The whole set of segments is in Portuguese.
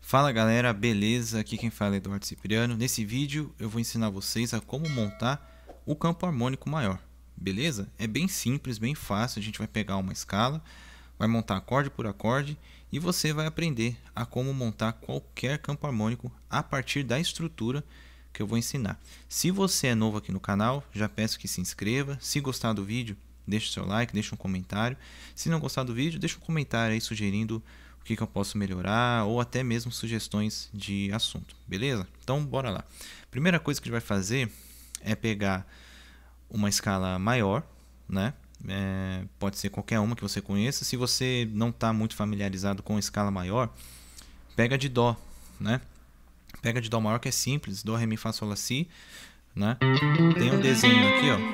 Fala galera, beleza? Aqui quem fala é Eduardo Cipriano. Nesse vídeo eu vou ensinar vocês a como montar o campo harmônico maior, beleza? É bem simples, bem fácil. A gente vai pegar uma escala, vai montar acorde por acorde e você vai aprender a como montar qualquer campo harmônico a partir da estrutura que eu vou ensinar. Se você é novo aqui no canal, já peço que se inscreva. Se gostar do vídeo, deixa o seu like, deixa um comentário. Se não gostar do vídeo, deixa um comentário aí sugerindo o que eu posso melhorar ou até mesmo sugestões de assunto, beleza? Então bora lá. Primeira coisa que a gente vai fazer é pegar uma escala maior, né? Pode ser qualquer uma que você conheça. Se você não está muito familiarizado com escala maior, pega de dó, né? Pega de dó maior, que é simples, dó, ré, mi, fá, sol, lá, si, né? Tem um desenho aqui, ó,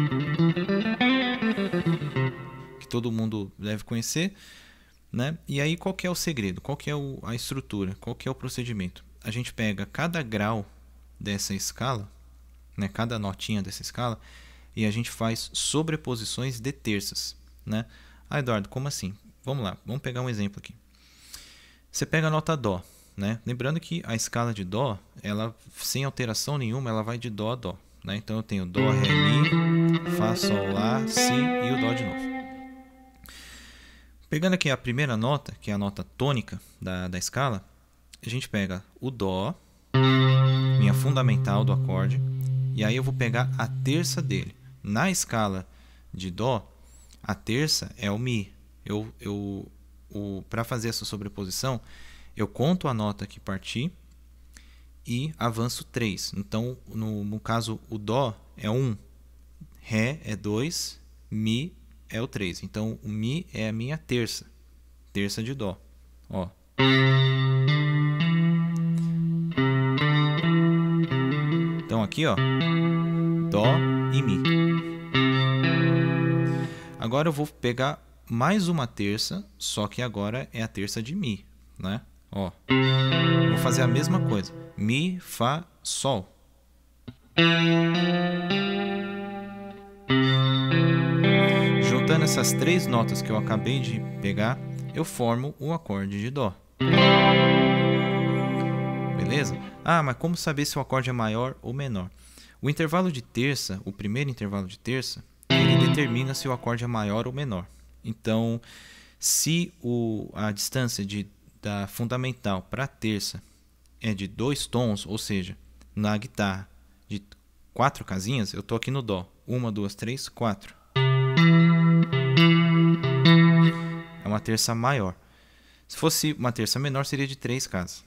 que todo mundo deve conhecer, né? E aí qual que é o segredo? Qual que é a estrutura? Qual que é o procedimento? A gente pega cada grau dessa escala, né? Cada notinha dessa escala, e a gente faz sobreposições de terças, né? Ah, Eduardo, como assim? Vamos lá, vamos pegar um exemplo aqui. Você pega a nota dó, né? Lembrando que a escala de dó, ela sem alteração nenhuma, ela vai de dó a dó, né? Então eu tenho dó, ré, mi, fá, sol, lá, si e o dó de novo. Pegando aqui a primeira nota, que é a nota tônica da escala, a gente pega o dó, minha fundamental do acorde, e aí eu vou pegar a terça dele. Na escala de dó, a terça é o mi. Para fazer essa sobreposição, eu conto a nota que parti e avanço 3. Então, no caso, o dó é 1, ré é 2, mi é o 3. Então, o mi é a minha terça de dó. Ó. Então, aqui, ó, dó e mi. Agora eu vou pegar mais uma terça, só que agora é a terça de mi, né? Ó. Vou fazer a mesma coisa. Mi, fá, sol. Juntando essas três notas que eu acabei de pegar, eu formo o acorde de dó. Beleza? Ah, mas como saber se o acorde é maior ou menor? O intervalo de terça, o primeiro intervalo de terça, ele determina se o acorde é maior ou menor. Então, se a distância da fundamental para a terça é de 2 tons, ou seja, na guitarra de 4 casinhas, eu estou aqui no dó. 1, 2, 3, 4. É uma terça maior. Se fosse uma terça menor, seria de 3 casas.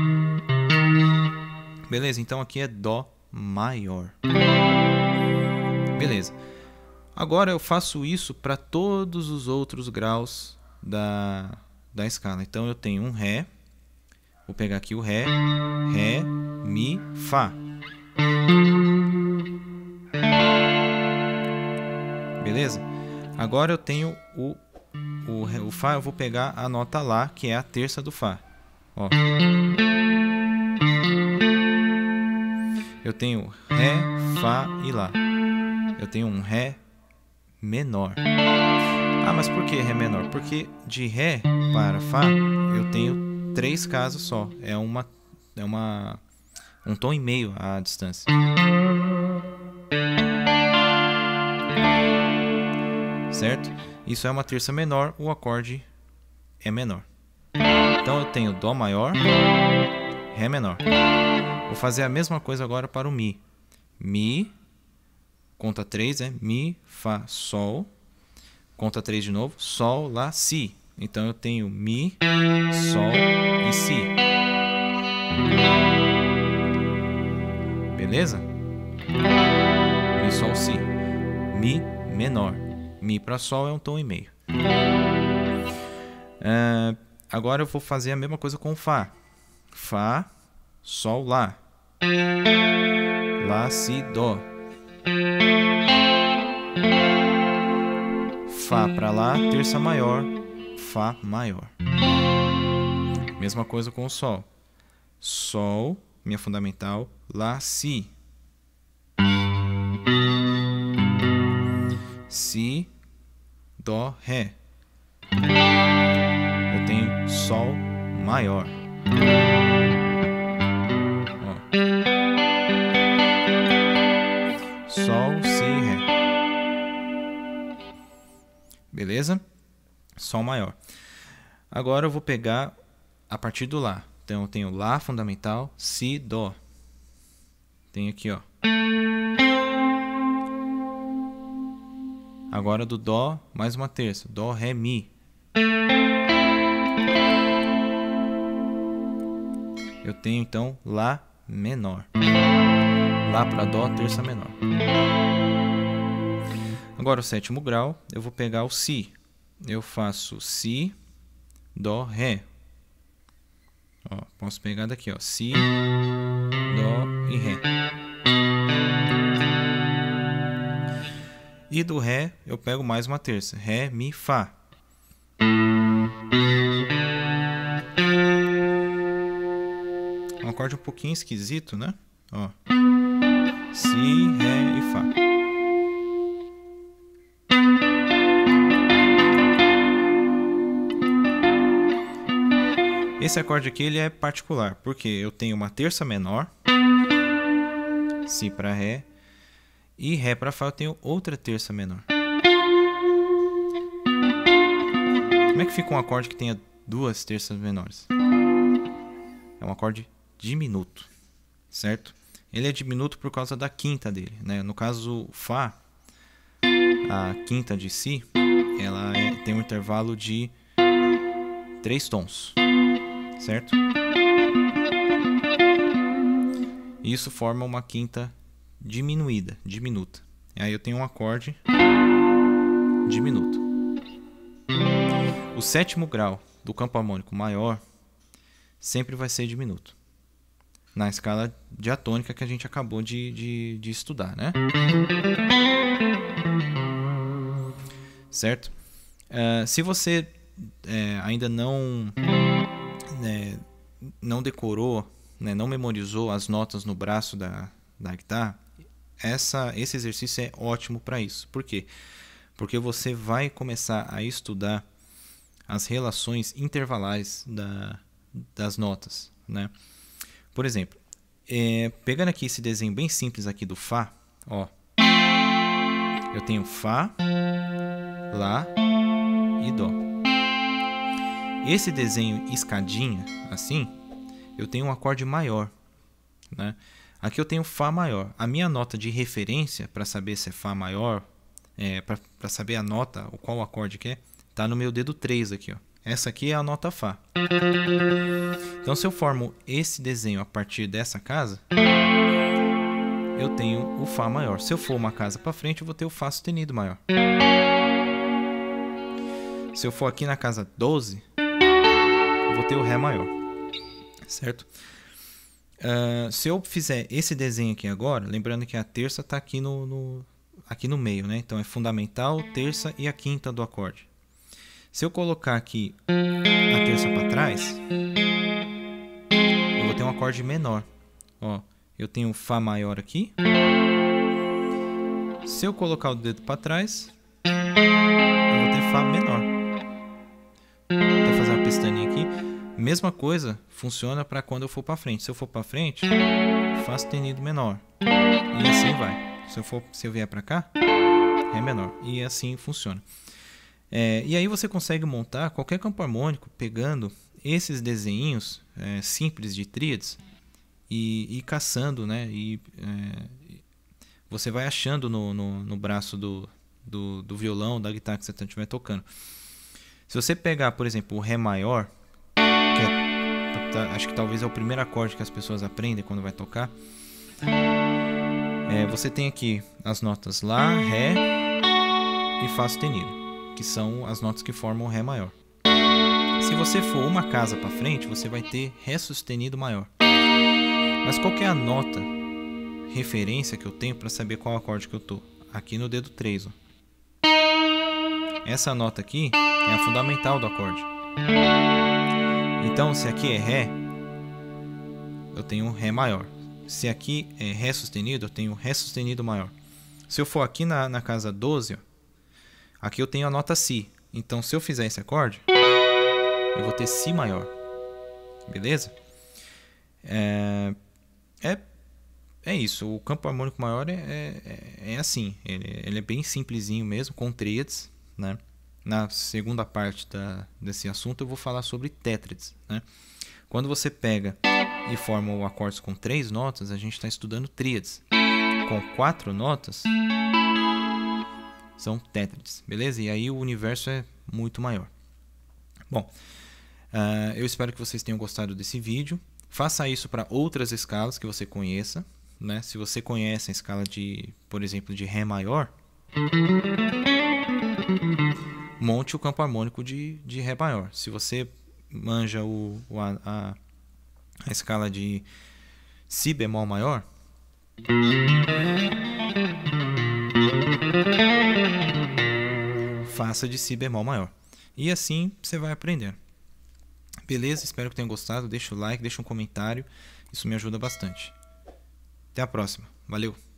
Beleza? Então aqui é dó maior. Beleza. Agora eu faço isso para todos os outros graus da escala. Então eu tenho um ré. Vou pegar aqui o ré, ré, mi, fá. Beleza? Agora eu tenho o fá, eu vou pegar a nota lá, que é a terça do fá. Ó. Eu tenho ré, fá e lá. Eu tenho um ré menor. Ah, mas por que ré menor? Porque de ré para fá eu tenho 3 casas só. É um tom e meio a distância. Certo? Isso é uma terça menor, o acorde é menor. Então eu tenho dó maior, ré menor. Vou fazer a mesma coisa agora para o mi. Mi, conta 3, mi, fá, sol. Conta 3 de novo, sol, lá, si. Então eu tenho mi, sol e si. Beleza? Mi, sol, si. Mi menor. Mi para sol é um tom e meio. Agora eu vou fazer a mesma coisa com fá. Fá, sol, lá. Lá, si, dó. Fá para lá, terça maior, fá maior. Mesma coisa com o sol. Sol, minha fundamental, lá, si. Si, dó, ré. Eu tenho sol maior. Ó. Sol, Si, Ré. Beleza? Sol maior. Agora eu vou pegar a partir do Lá. Então eu tenho Lá fundamental, Si, Dó. Tenho aqui, ó. Agora do Dó, mais uma terça. Dó, Ré, Mi. Eu tenho então Lá menor. Lá para Dó, terça menor. Agora o sétimo grau, eu vou pegar o Si. Eu faço Si, Dó, Ré. Ó, posso pegar daqui, ó. Si, Dó e Ré. E do Ré eu pego mais uma terça. Ré, Mi, Fá. É um acorde um pouquinho esquisito, né? Ó. Si, Ré e Fá. Esse acorde aqui ele é particular, porque eu tenho uma terça menor, Si para Ré, e Ré para Fá eu tenho outra terça menor. Como é que fica um acorde que tenha duas terças menores? É um acorde diminuto, certo? Ele é diminuto por causa da quinta dele, né? No caso, o Fá, a quinta de Si, ela tem um intervalo de 3 tons, certo? Isso forma uma quinta diminuída, diminuta. E aí eu tenho um acorde diminuto. O sétimo grau do campo harmônico maior sempre vai ser diminuto, na escala diatônica que a gente acabou de estudar, né? Certo? Se você ainda não decorou, né, não memorizou as notas no braço da guitarra, esse exercício é ótimo para isso. Por quê? Porque você vai começar a estudar as relações intervalares das notas, né? Por exemplo, pegando aqui esse desenho bem simples aqui do Fá, ó, eu tenho Fá, Lá e Dó. Esse desenho escadinha, assim, eu tenho um acorde maior, né? Aqui eu tenho Fá maior. A minha nota de referência para saber se é Fá maior, para saber a nota, qual acorde que é, tá no meu dedo 3 aqui, ó. Essa aqui é a nota Fá. Então, se eu formo esse desenho a partir dessa casa, eu tenho o Fá maior. Se eu for uma casa para frente, eu vou ter o Fá sustenido maior. Se eu for aqui na casa 12, eu vou ter o Ré maior, certo? Se eu fizer esse desenho aqui agora, lembrando que a terça está aqui aqui no meio, né? Então é fundamental, terça e a quinta do acorde. Se eu colocar aqui a terça para trás, eu vou ter um acorde menor. Ó, eu tenho Fá maior aqui. Se eu colocar o dedo para trás, eu vou ter Fá menor. Vou fazer uma pestaninha aqui. Mesma coisa funciona para quando eu for para frente. Se eu for para frente, Fá sustenido menor. E assim vai. Se eu vier para cá, Ré menor. E assim funciona. E aí você consegue montar qualquer campo harmônico pegando esses desenhos simples de tríades e caçando, né? Você vai achando no braço do violão, da guitarra que você estiver tocando. Se você pegar, por exemplo, o Ré maior, que acho que talvez é o primeiro acorde que as pessoas aprendem quando vai tocar, você tem aqui as notas Lá, Ré e Fá sustenido, que são as notas que formam o Ré maior. Se você for uma casa para frente, você vai ter Ré sustenido maior. Mas qual que é a nota referência que eu tenho para saber qual acorde que eu tô? Aqui no dedo 3, ó. Essa nota aqui é a fundamental do acorde. Então, se aqui é Ré, eu tenho um Ré maior. Se aqui é Ré sustenido, eu tenho Ré sustenido maior. Se eu for aqui na casa 12, ó, aqui eu tenho a nota Si. Então, se eu fizer esse acorde, eu vou ter Si maior. beleza? É isso, o campo harmônico maior é assim, ele é bem simplesinho mesmo, com tríades, né? Na segunda parte desse assunto eu vou falar sobre tétrades, né? Quando você pega e forma o acordes com 3 notas, a gente está estudando tríades. Com 4 notas, são tétrades, beleza? E aí o universo é muito maior. Bom, eu espero que vocês tenham gostado desse vídeo. Faça isso para outras escalas que você conheça, né? Se você conhece a escala de, por exemplo, de Ré maior, monte o campo harmônico de Ré maior. Se você manja a escala de Si bemol maior, faça de Si bemol maior. E assim você vai aprendendo. Beleza? Espero que tenham gostado. Deixa o like, deixa um comentário. Isso me ajuda bastante. Até a próxima. Valeu!